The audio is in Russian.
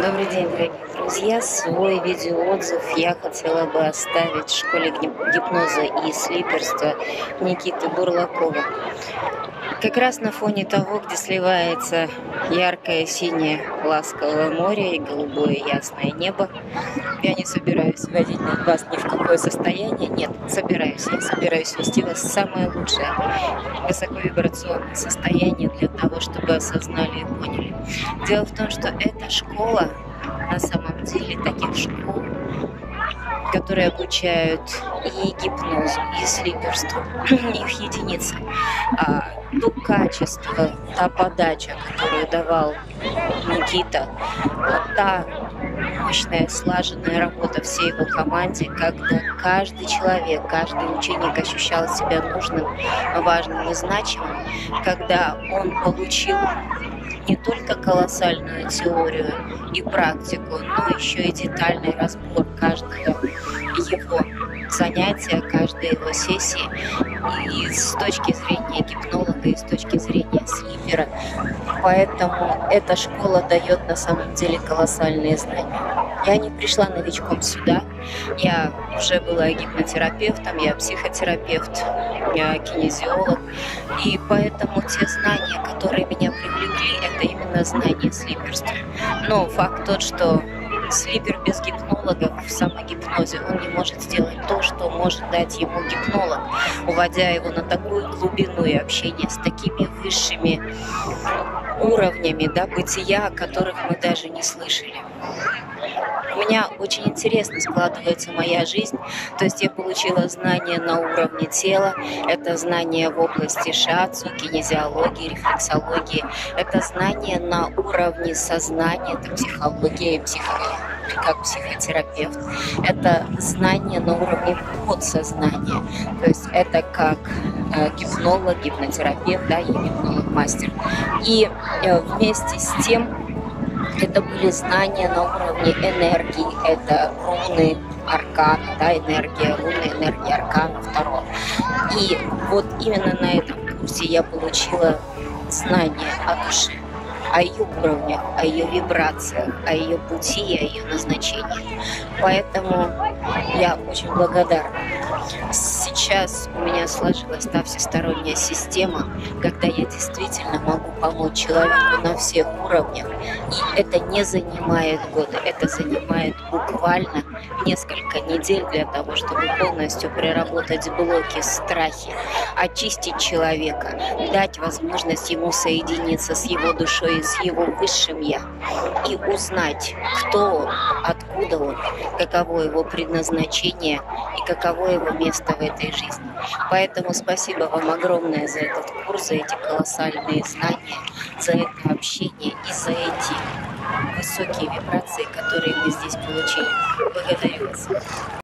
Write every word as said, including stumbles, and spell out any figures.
Добрый день, дорогие друзья! Свой видеоотзыв я хотела бы оставить в школе гипноза и слиперства Никиты Бурлакова. Как раз на фоне того, где сливается яркое синее ласковое море и голубое ясное небо. Я не собираюсь вводить вас ни в какое состояние. Нет, собираюсь. Я собираюсь ввести вас в самое лучшее высоковибрационное состояние для того, чтобы осознали и поняли. Дело в том, что эта школа, на самом деле, таких школ, которые обучают и гипнозу, и слиперству, их единицы. А то качество, та подача, которую давал Никита, та мощная, слаженная работа всей его команде, когда каждый человек, каждый ученик ощущал себя нужным, важным и значимым, когда он получил не только колоссальную теорию и практику, но еще и детальный разбор каждого его занятия, каждой его сессии и с точки зрения гипнолога, и с точки зрения слипера. Поэтому эта школа дает на самом деле колоссальные знания. Я не пришла новичком сюда, я уже была гипнотерапевтом, я психотерапевт, я кинезиолог, и поэтому те знания, которые меня привлекли, это именно знания слиперства. Но факт тот, что слипер без гипнолога в самогипнозе, он не может сделать то, что может дать ему гипнолог, уводя его на такую глубину и общение с такими высшими уровнями, да, бытия, о которых мы даже не слышали. У меня очень интересно складывается моя жизнь, то есть я получила знания на уровне тела, это знания в области шиатсу, кинезиологии, рефлексологии, это знания на уровне сознания, это психология, психо... как психотерапевт, это знания на уровне подсознания, то есть это как э, гипнолог, гипнотерапевт, да, я гипнолог-мастер. И э, вместе с тем это были знания на уровне энергии, это руны аркана, да, энергия руны, энергия аркана второго. И вот именно на этом курсе я получила знания о душе, о ее уровнях, о ее вибрациях, о ее пути, о ее назначении. Поэтому я очень благодарна. Сейчас у меня сложилась та всесторонняя система, когда я действительно могу помочь человеку на всех уровнях. И это не занимает года, это занимает буквально несколько недель для того, чтобы полностью проработать блоки, страхи, очистить человека, дать возможность ему соединиться с его душой и с его высшим я и узнать, кто он, откуда он, каково его предназначение и каково его место в этой жизни. Поэтому спасибо вам огромное за этот курс, за эти колоссальные знания, за это общение и за эти высокие вибрации, которые мы здесь получили. Благодарю вас.